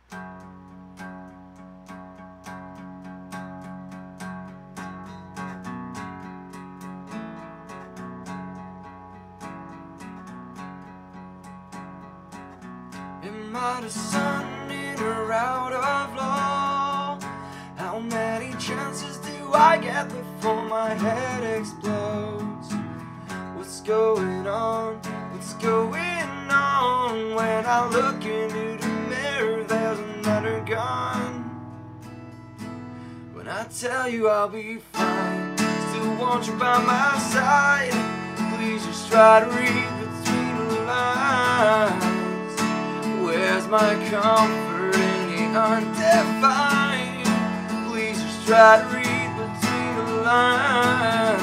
Am I the sun in or out of law? How many chances do I get before my head explodes? What's going on? What's going on? When I look into the mirror, there's another gun. When I tell you I'll be fine, still want you by my side. Please just try to read between the lines. Where's my comfort in the undefined? Please just try to read between the lines.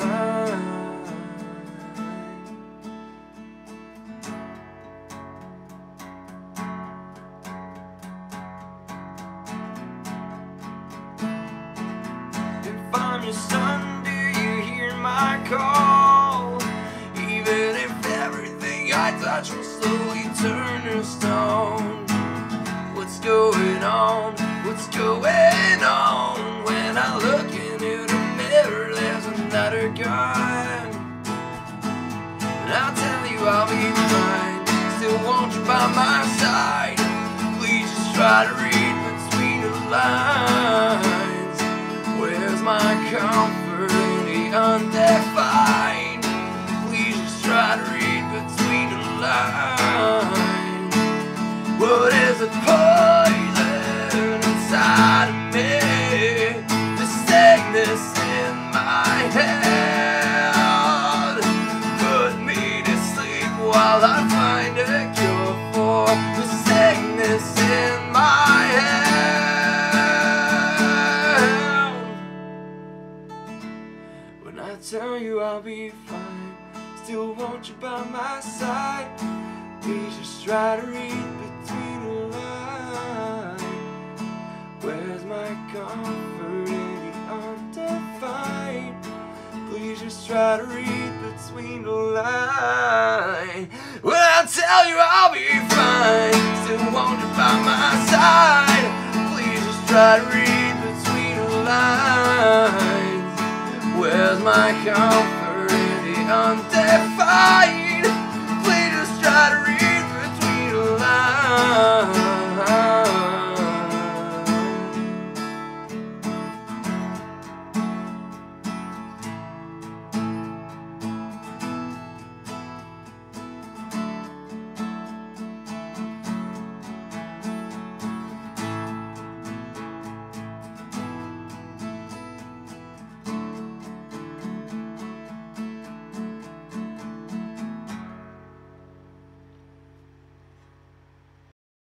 If I'm your son, do you hear my call? Even if everything I touch will slowly turn to stone. What's going on? What's going on? When I look into the mirror, there's another gun. And I'll tell you I'll be fine, still want you by my side. Please just try to read between the lines. Where's my comfort in the undefined? Please just try to read between the lines. What is the poison inside of me? The sickness in my head. Put me to sleep while I find a cure for the sickness in my head. When I tell you I'll be fine, still want you by my side. Please just try to read between the lines. Where's my comfort in the undefined? Please just try to read between the lines. When I tell you I'll be fine, still want you by my side. Please just try to read between the lines. Where's my comfort in the undefined?